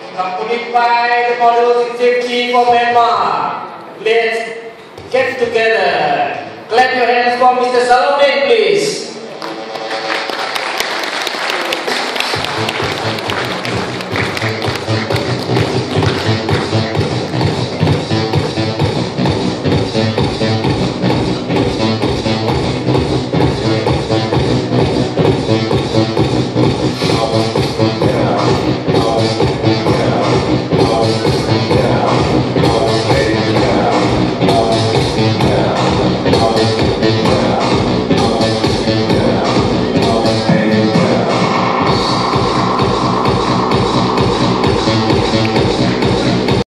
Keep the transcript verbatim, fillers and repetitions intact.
accompanied by the models in safety for Myanmar. Let's get together. Clap your hands for Mister Salahuddin, please.